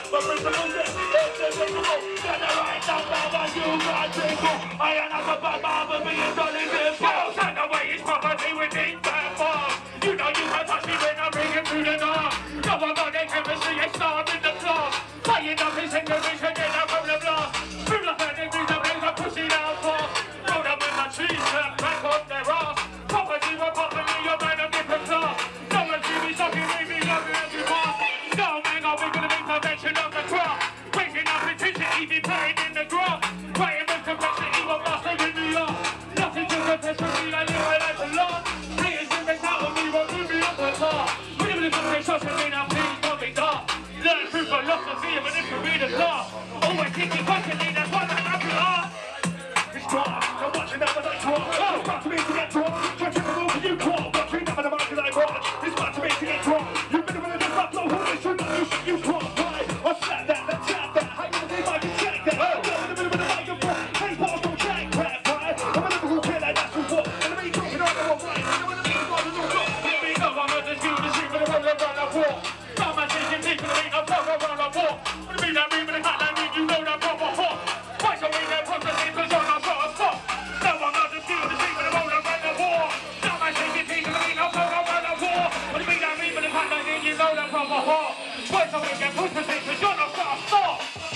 but principles is indivisible. Get the right number, but you can't single. I am not a bad man, but being done in this world. Send away his property within that bar. You know you can't touch me when I bring him through the door. No one got their chemistry, they start in the floor. Playing up his English and then I'm from the block. Through the burning through the place I push it out for. Roll them with my trees and crack up their ass. Property were properly, you're man of different class. No one see me sucking, leave me loving every pass. No man, I'm gonna make convention of the crowd. Raising up intensity, be playing in the ground. Playing with complexity, what master in New York. Nothing to confess for me, I live my life alone. Haters in the out of me, won't move me up the car. Whenever the company shots at me, now please don't be dark. Learn through philosophy of an infrared law. Always thinking constantly, that's what I'm happy are. It's draw, I'm watching that, but I draw. It's about to me to get drawn. Try to move you draw. Watching that, but the market I brought. It's about to me to get drawn. You've been with the top, no hold it, should not you draw. Right, I'll slap that, let's slap that. How you think I can check that? Go in the middle of the microphone. Hey, balls don't check, crap, right? I'm a Liverpool kid, like that's what. And I'm talking on the wrong right. I'm a Liverpool kid, no look. Here we go, I'm at the school, the street, but I'm on the run, I walk. Some man taking people, they ain't no proper run, I walk. What do you mean, that mean, but it's not that mean, you know that proper hot. Why so we there, process it, cause I'm not sort of spot. No, I'm not the school, the street, but I'm on the run, I walk. Some man taking people, they ain't no proper run, I walk. What do you mean, that mean, but it's not that mean, you know that proper hot. Why so we there, process it, cause you're not sort of spot.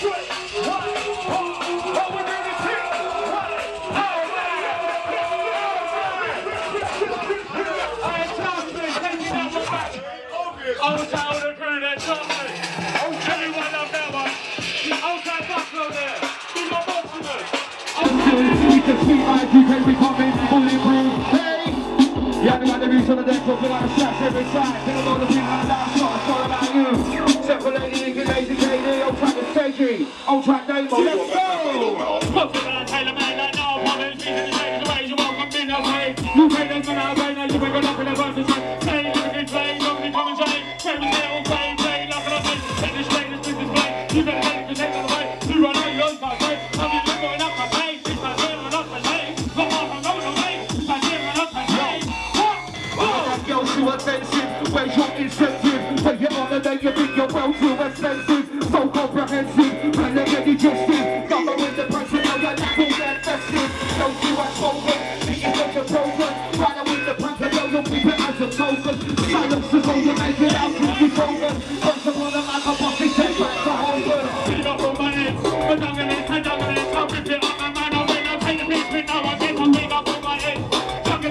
Old town the crew that shot me. Everyone love that one. Old town Buffalo there. We got Baltimore. We can speak like you can become in bulletproof. Hey! Yeah, we got the roots on the deck, but we got the straps every side. Think about the thing like that, it's all about you. Except for Lady Lincoln, Lazy KD, old track is Stagey. Old track Damo, let's go! Talking about Taylor man like no one is beating the same the ways you welcome in the way. You pay them when I pay, now you bring it up in the verses. Say, looking play, nobody come and say. Play with their own play, like an office. Take this play, this business play. You better take the take on the way. You run out, yours my way. I'm just going up my pay. It's my deal and up my pay. Come on, I'm going away. My deal and up my pay. That girl's too offensive, where's your incentive? Take it on the day you think you're well too expensive. So comprehensive, when they get digested. Got the with the person, now you're not all that festive. No too much spoken, it is such a program. Right with the person, now you'll keep it as a token. Silence is all you make it out to be broken. Once upon a man, a bossy take back to Holborn. Beat up on my head, but I'm gonna I'll rip it up, my man, I'll win, I'll take the piece, but now I get, I'll beat up on my head. Rip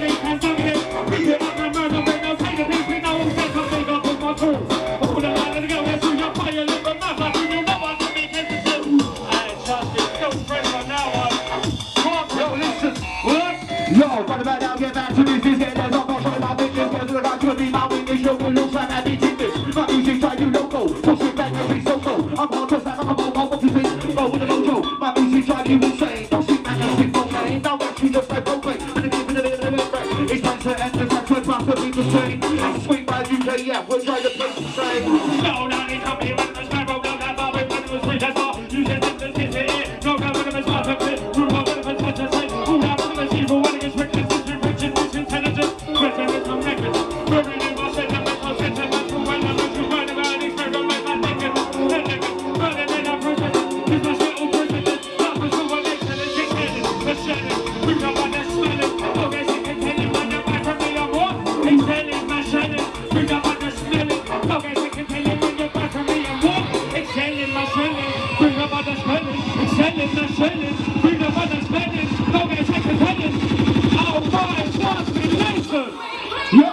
it up, my man, I'll win, I'll take the piece, but now I'll get, I'll beat up on my crew. I'll put a line and go, and through your fire, look at my mouth, you know what to make it to do. I ain't trusted, don't spread from now on. Come on, Yo, listen, what? Yo, right about now, get back to this, get there's not much on my business, get to the guy to be my witness, show will look like I need this. My music try to loco, push it back and be so cold. I'm on just like I'm a mobile, what you think? Roll with the mojo, my music try to insane. Don't sit back and stick for me, now watch you just like propane. And it's even a little bit of it's time to end the track, we're trying to be the same. And sweet by UK, yeah, we're trying to play the same. no, now they come here, when the sky broke down that bar, when it was free, that's all. You said that this is it, no, no, when it was not a bit. Room of it was such a sight, who now when it was evil, when it was reckless, it's intelligent, written with some necklace. Buried in my set, and my sentiment, from when I was to find about it, spread on my thinking. Burning in our prison, it's my little prison. Not for someone next to the chick headed, the shedding. We come on and smell it. Okay, she can tell you when you're back from me, I'm what? It's telling my shedding. We come on and smell it. Okay, she can tell you when you're back from me, I'm what? It's telling my shedding. We come on and smell it. It's telling my shedding. We come on and smell it. Okay, she can tell you. Our boys wants me, listen. Yo!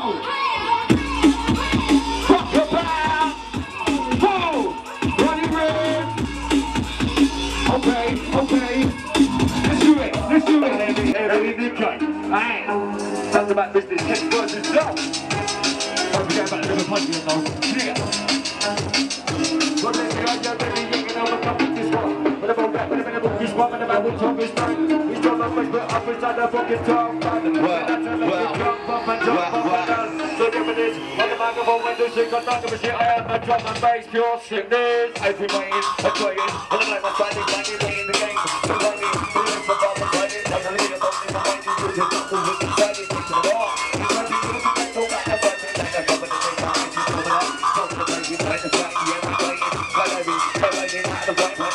Fuck your back! Whoa! Running red! Okay, okay. Let's do it, let's do it. Alright. Talk about business, take versus love. Don't forget about the punch, you know. Yeah. Well, let's go, you're ready, you can overcome with this one. But about that, when the book is one, and about the tongue is fine. He's done on my foot up inside the fucking tongue. So give me this, on the microphone when the shit got knocked, shit, I have my drum and bass, pure sickness. Everybody is enjoying, and I'm like my standing, landing in the game. So I need to live for Bob and Friday, I'm gonna get up in my mind, you put your knuckles with the side, you put it on. You're trying to do something, so back and forth, like a couple of things, I'm going to do that. Talk to the baby, like the fight, yeah, we're playing, like every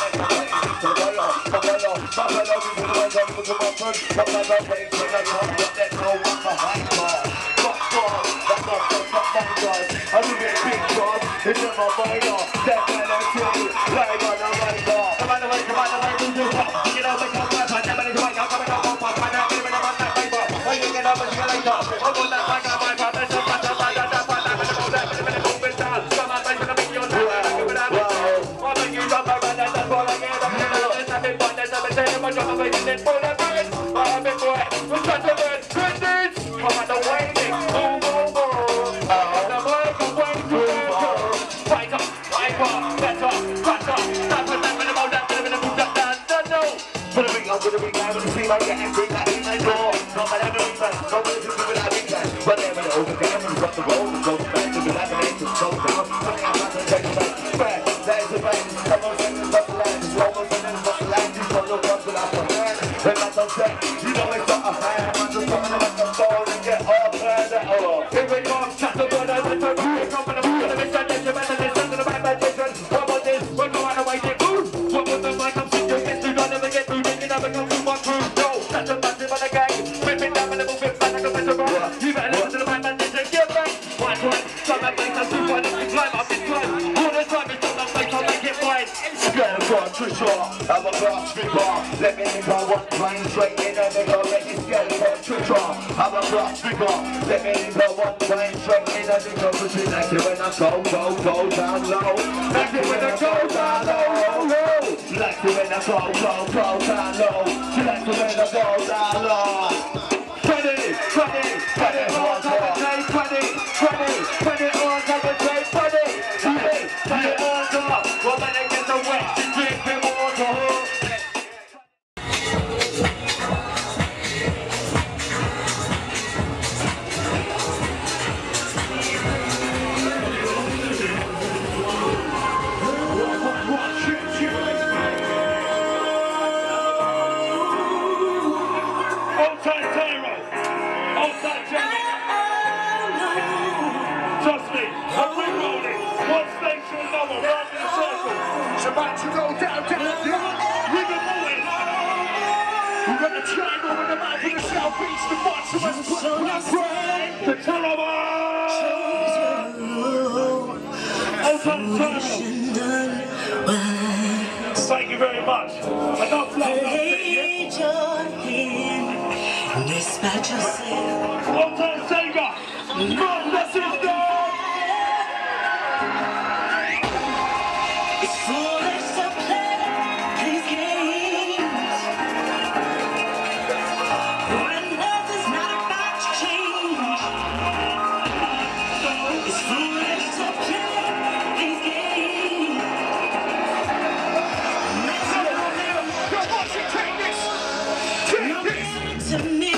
Thank you very much. Enough love, one time Sega. Run the system. It's foolish to play these games when love is not about to change. It's foolish to play these games. To me.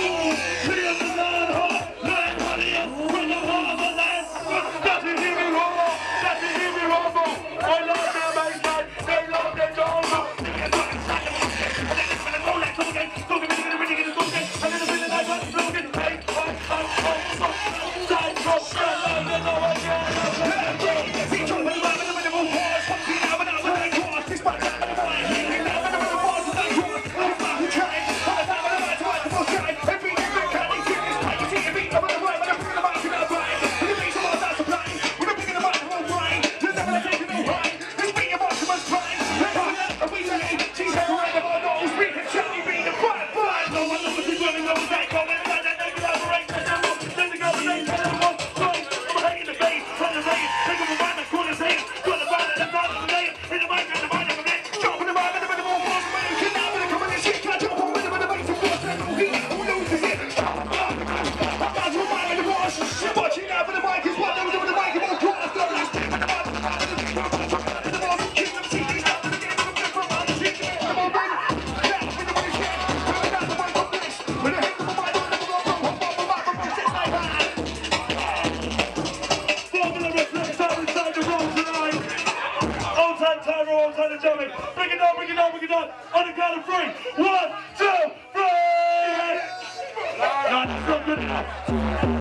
On the count of 3. 1, 2, 3! Not so good enough.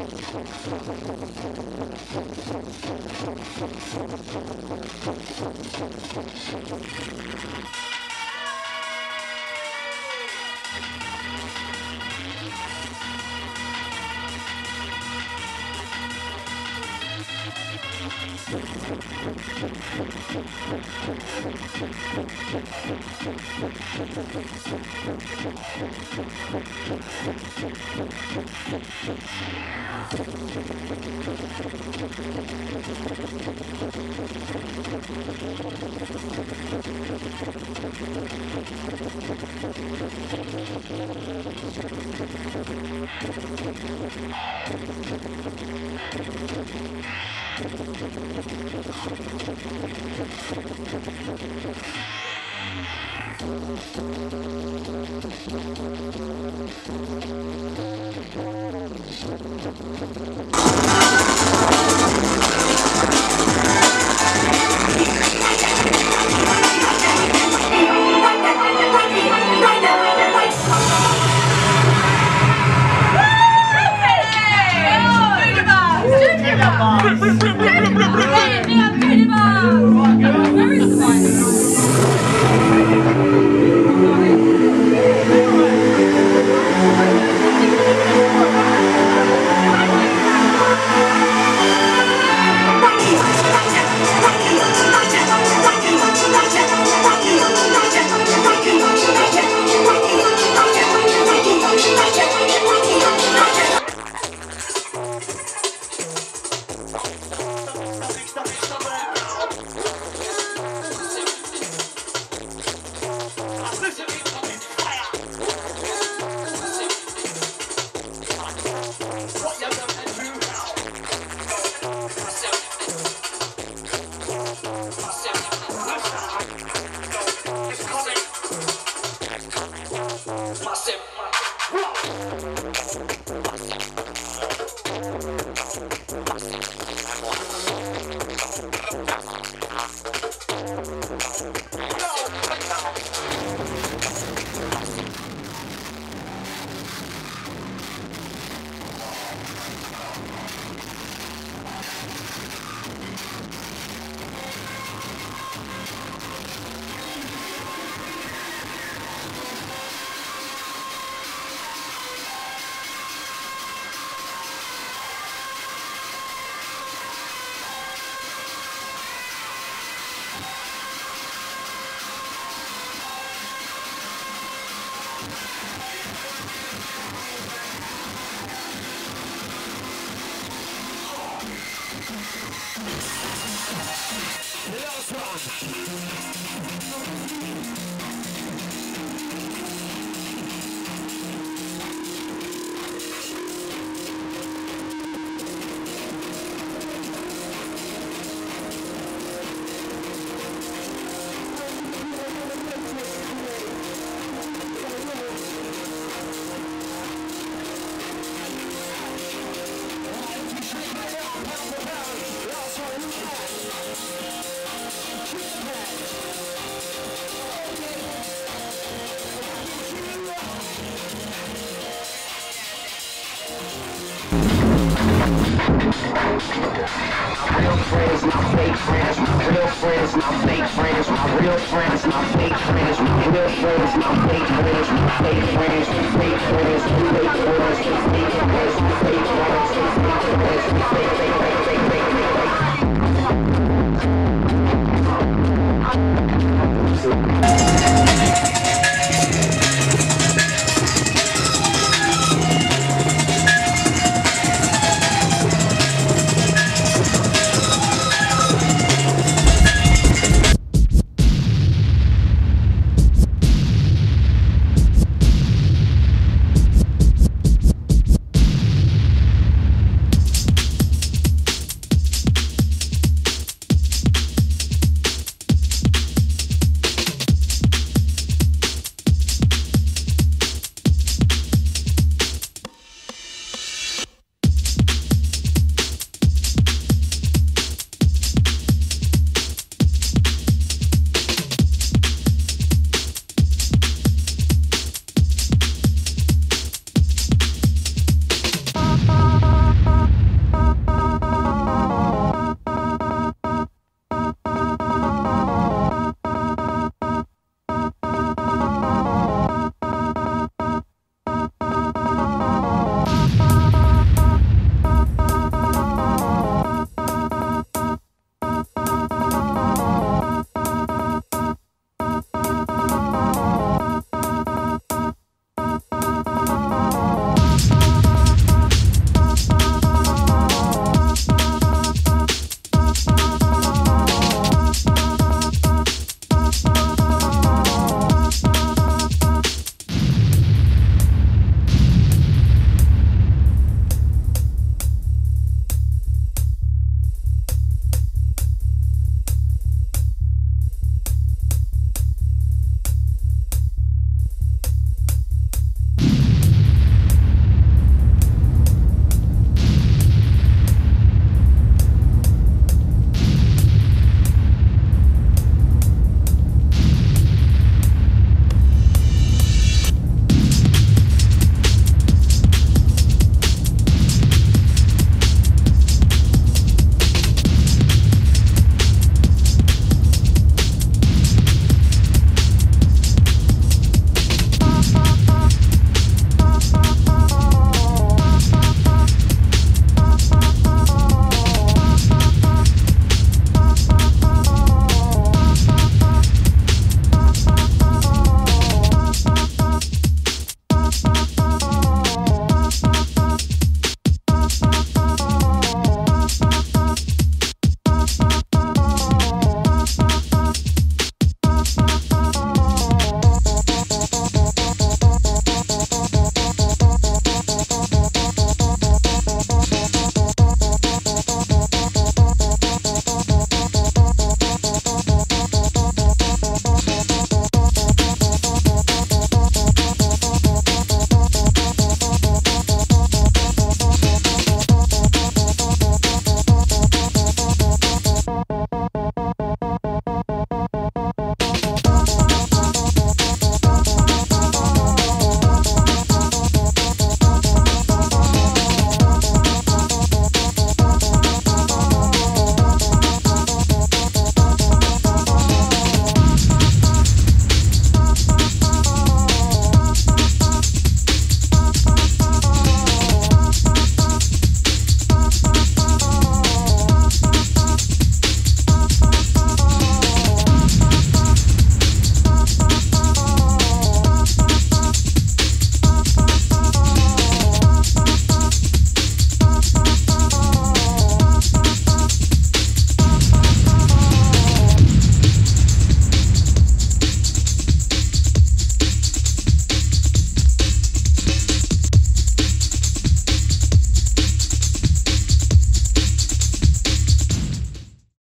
Real friends, not fake friends. Real friends, not fake friends. Real friends, not fake friends. Real friends, not fake friends. Fake friends, fake friends, fake friends, fake friends, fake friends, fake friends, fake friends.